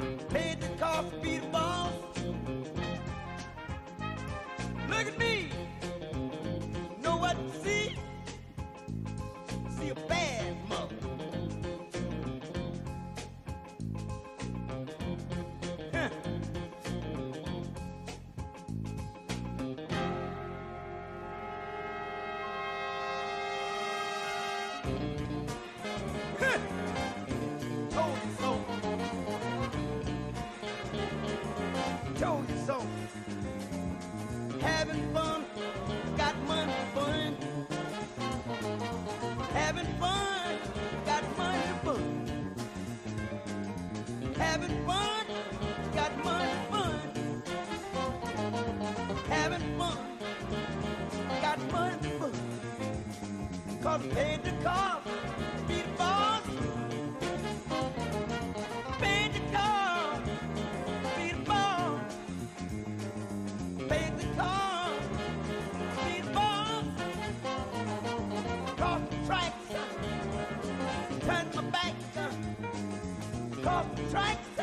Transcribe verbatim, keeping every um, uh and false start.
Paid the cost to be the boss. Look at me. Know what to see? See a bad mother. Huh. Huh. Told you so. Told you so. Having fun, got money for fun. Having fun, got money for fun. Having fun, got money for fun. Having fun, got money for fun. Cause paid the cost, be the boss. Paid the cost, be the boss. Paid the cost, be the boss. Cross the tracks, turn my back, cross the tracks.